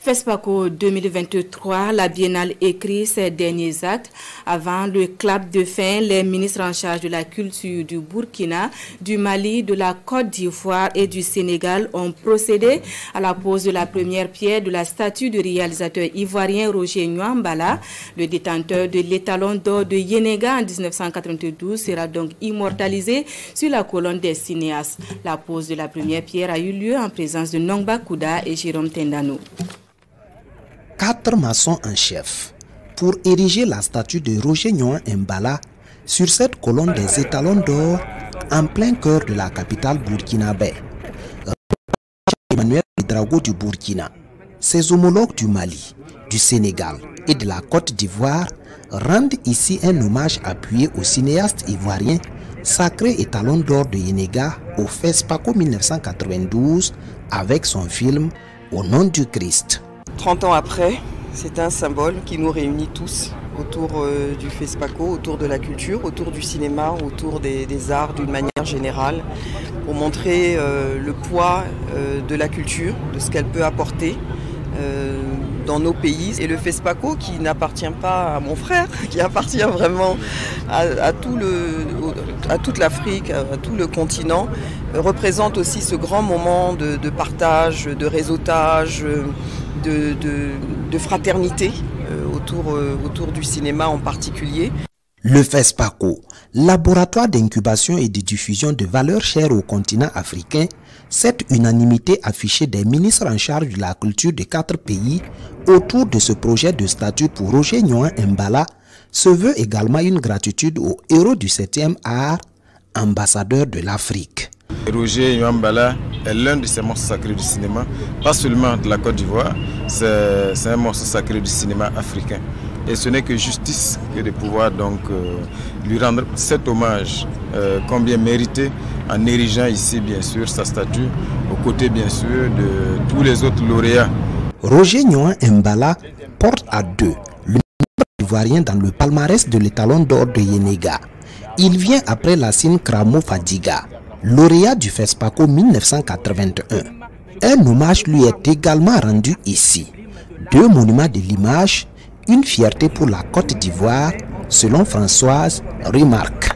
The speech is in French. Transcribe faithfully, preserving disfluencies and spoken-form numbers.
FESPACO deux mille vingt-trois, la biennale écrit ses derniers actes. Avant le clap de fin, les ministres en charge de la culture du Burkina, du Mali, de la Côte d'Ivoire et du Sénégal ont procédé à la pose de la première pierre de la statue du réalisateur ivoirien Roger Nwambala. Le détenteur de l'étalon d'or de Yenega en mille neuf cent quatre-vingt-douze sera donc immortalisé sur la colonne des cinéastes. La pose de la première pierre a eu lieu en présence de Nongba Kouda et Jérôme Tendano. Quatre maçons en chef pour ériger la statue de Roger Nwambala sur cette colonne des étalons d'or en plein cœur de la capitale burkinabé. Emmanuel Ouédraogo du Burkina, ses homologues du Mali, du Sénégal et de la Côte d'Ivoire rendent ici un hommage appuyé au cinéaste ivoirien sacré étalon d'or de Yenega au FESPACO mille neuf cent quatre-vingt-douze avec son film Au nom du Christ. trente ans après, c'est un symbole qui nous réunit tous autour euh, du FESPACO, autour de la culture, autour du cinéma, autour des, des arts d'une manière générale, pour montrer euh, le poids euh, de la culture, de ce qu'elle peut apporter euh, dans nos pays. Et le FESPACO, qui n'appartient pas à mon frère, qui appartient vraiment à, à, tout le, à toute l'Afrique, à tout le continent, représente aussi ce grand moment de, de partage, de réseautage, De, de, de fraternité euh, autour, euh, autour du cinéma en particulier. Le FESPACO, laboratoire d'incubation et de diffusion de valeurs chères au continent africain, cette unanimité affichée des ministres en charge de la culture de quatre pays autour de ce projet de statue pour Roger Nwambala se veut également une gratitude aux héros du septième art, ambassadeurs de l'Afrique. Roger Nwambala est l'un de ces monstres sacrés du cinéma, pas seulement de la Côte d'Ivoire, c'est un monstre sacré du cinéma africain. Et ce n'est que justice que de pouvoir donc euh, lui rendre cet hommage euh, combien mérité en érigeant ici bien sûr sa statue aux côtés bien sûr de tous les autres lauréats. Roger Nwambala porte à deux le nombre ivoirien dans le palmarès de l'étalon d'or de Yenega. Il vient après Lassine Kramo Fadiga, lauréat du FESPACO mille neuf cent quatre-vingt-un. Un hommage lui est également rendu ici. Deux monuments de l'image, une fierté pour la Côte d'Ivoire, selon Françoise Remarque.